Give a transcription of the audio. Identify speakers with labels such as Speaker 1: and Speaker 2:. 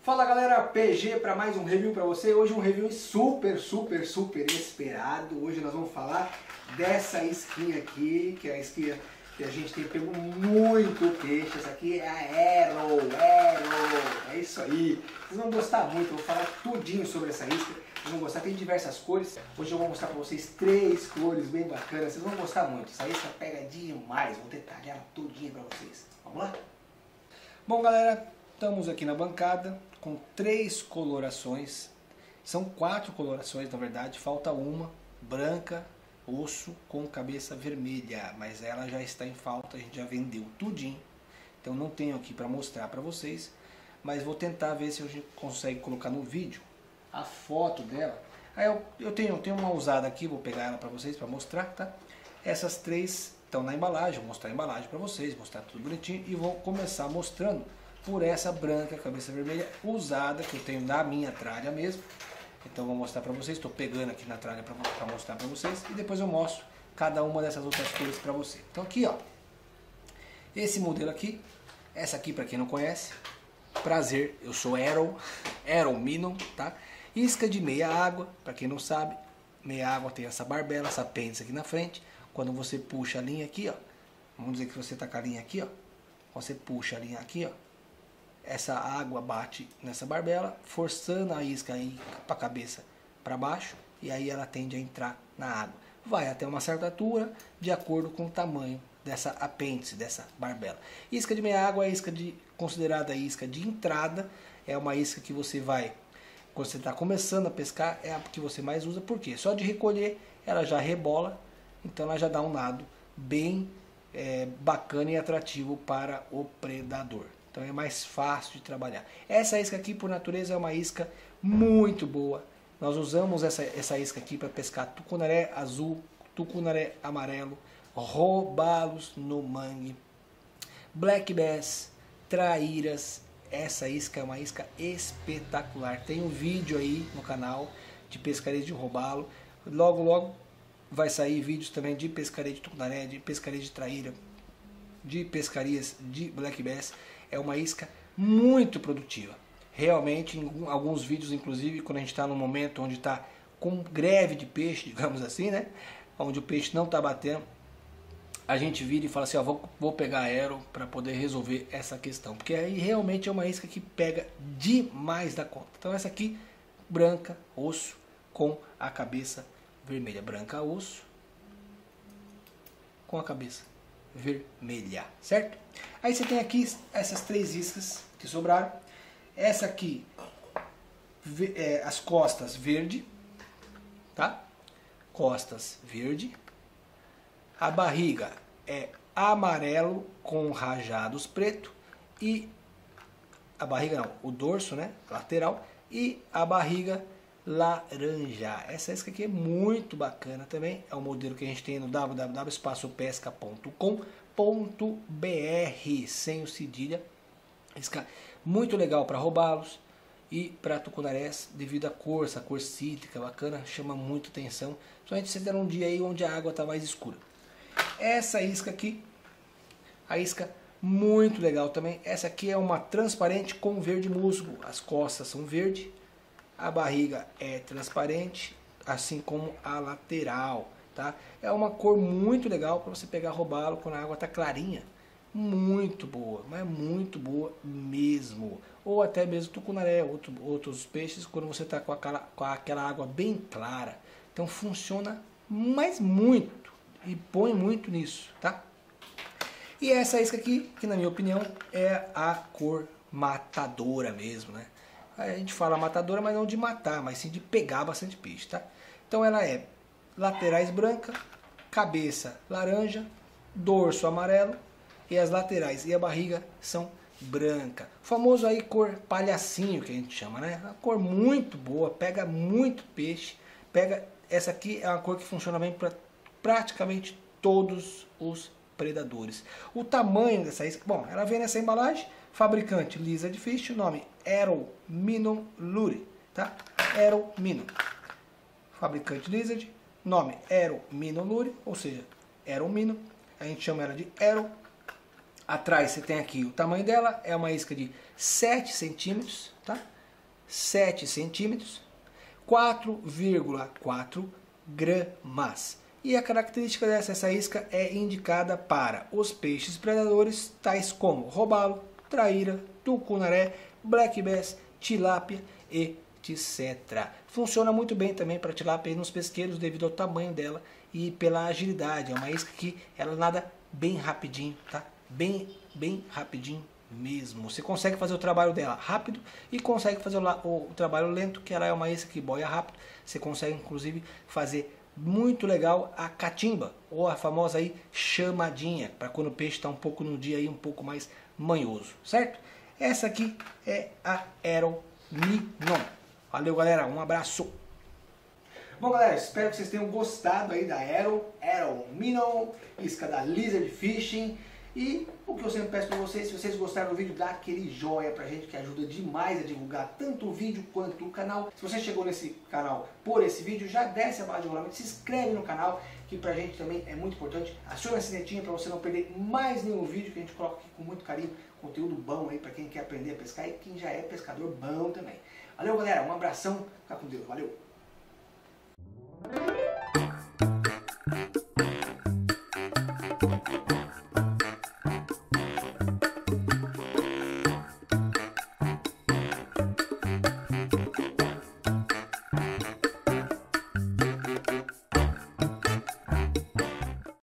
Speaker 1: Fala galera, PG para mais um review para você. Hoje um review super esperado. Hoje nós vamos falar dessa isquinha aqui, que é a isquinha que a gente tem pego muito peixe. Essa aqui é a Aero, é isso aí. Vocês vão gostar muito, eu vou falar tudinho sobre essa isca. Vocês vão gostar, tem diversas cores. Hoje eu vou mostrar para vocês 3 cores bem bacanas. Vocês vão gostar muito. Essa isca pega demais, vou detalhar ela tudinho para vocês. Vamos lá? Bom galera, estamos aqui na bancada com 3 colorações. São 4 colorações na verdade, falta uma, branca, osso com cabeça vermelha, mas ela já está em falta, a gente já vendeu tudinho. Então não tenho aqui para mostrar para vocês, mas vou tentar ver se a gente consegue colocar no vídeo a foto dela. Aí eu tenho uma usada aqui, vou pegar ela para vocês para mostrar, tá? Essas 3 estão na embalagem, vou mostrar a embalagem para vocês, mostrar tudo bonitinho e vou começar mostrando por essa branca, cabeça vermelha, usada, que eu tenho na minha tralha mesmo. Então vou mostrar para vocês, estou pegando aqui na tralha para mostrar para vocês e depois eu mostro cada uma dessas outras cores para você. Então aqui ó, esse modelo aqui, essa aqui para quem não conhece, prazer, eu sou Aero Minnow, tá? Isca de meia água, para quem não sabe, meia água tem essa barbela, essa apêndice aqui na frente. Quando você puxa a linha aqui ó, vamos dizer que você tá com a linha aqui ó, você puxa a linha aqui ó, essa água bate nessa barbela, forçando a isca aí para a cabeça para baixo, e aí ela tende a entrar na água. Vai até uma certa altura, de acordo com o tamanho dessa apêndice, dessa barbela. Isca de meia água é considerada isca de entrada, é uma isca que você vai, quando você está começando a pescar, é a que você mais usa, porque só de recolher ela já rebola, então ela já dá um nado bem bacana e atrativo para o predador. Então é mais fácil de trabalhar. Essa isca aqui, por natureza, é uma isca muito boa. Nós usamos essa isca aqui para pescar tucunaré azul, tucunaré amarelo, robalos no mangue, black bass, traíras. Essa isca é uma isca espetacular. Tem um vídeo aí no canal de pescaria de robalo. Logo vai sair vídeos também de pescaria de tucunaré, de pescaria de traíra, de pescarias de black bass. É uma isca muito produtiva. Realmente, em alguns vídeos, inclusive, quando a gente está num momento onde está com greve de peixe, digamos assim, né? Onde o peixe não está batendo, a gente vira e fala assim, ó, vou pegar aero para poder resolver essa questão. Porque aí realmente é uma isca que pega demais da conta. Então essa aqui, branca, osso, com a cabeça vermelha. Branca, osso, com a cabeça vermelha, certo? Aí você tem aqui essas 3 iscas que sobraram. Essa aqui, as costas verde, tá? Costas verde. A barriga é amarelo com rajados preto e a barriga não, o dorso, né, lateral, e a barriga laranja. Essa isca aqui é muito bacana também, é um modelo que a gente tem no www.espaçopesca.com.br, sem o cedilha. Isca muito legal para robalos e para tucunarés, devido à cor, essa cor cítrica bacana, chama muito atenção, principalmente se der um dia aí onde a água está mais escura. Essa isca aqui, a isca muito legal também. Essa aqui é uma transparente com verde musgo, as costas são verde, a barriga é transparente, assim como a lateral, tá? É uma cor muito legal para você pegar robalo quando a água está clarinha. Muito boa, mas muito boa mesmo. Ou até mesmo tucunaré, outros peixes, quando você está com aquela água bem clara. Então funciona mais muito e põe muito nisso, tá? E essa isca aqui, que na minha opinião é a cor matadora mesmo, né? A gente fala matadora, mas não de matar, mas sim de pegar bastante peixe, tá? Então ela é laterais branca, cabeça laranja, dorso amarelo e as laterais e a barriga são branca. O famoso aí cor palhacinho que a gente chama, né? Uma cor muito boa, pega muito peixe. Essa aqui é uma cor que funciona bem para praticamente todos os predadores. O tamanho dessa isca, bom, ela vem nessa embalagem, fabricante Lizard Fish, o nome Aero Minnow Lure, tá? Aero Minnow. Fabricante Lizard, nome Aero Minnow Lure, ou seja, Aero Minnow, a gente chama ela de Aero. Atrás você tem aqui o tamanho dela, é uma isca de 7 centímetros, tá?
Speaker 2: 7 centímetros, 4,4 gramas. E a característica essa isca é indicada para os peixes predadores, tais como robalo, traíra, tucunaré, black bass, tilápia, etc. Funciona muito bem também para tilápia nos pesqueiros devido ao tamanho dela e pela agilidade. É uma isca que ela nada bem rapidinho, tá? Bem rapidinho mesmo. Você consegue fazer o trabalho dela rápido e consegue fazer o trabalho lento, que ela é uma isca que boia rápido. Você consegue inclusive fazer muito legal a catimba, ou a famosa aí chamadinha, para quando o peixe está um pouco no dia aí um pouco mais manhoso, certo? Essa aqui é a Arrow Minon. Valeu, galera, um abraço.
Speaker 1: Bom, galera, espero que vocês tenham gostado aí da Arrow Minon, isca da Lizard Fishing. E o que eu sempre peço para vocês, se vocês gostaram do vídeo, dá aquele joinha pra gente, que ajuda demais a divulgar tanto o vídeo quanto o canal. Se você chegou nesse canal por esse vídeo, já desce a barra de rolamento, se inscreve no canal, que pra gente também é muito importante. Aciona a sinetinha para você não perder mais nenhum vídeo que a gente coloca aqui com muito carinho. Conteúdo bom aí para quem quer aprender a pescar e quem já é pescador bom também. Valeu, galera, um abração, fica com Deus, valeu!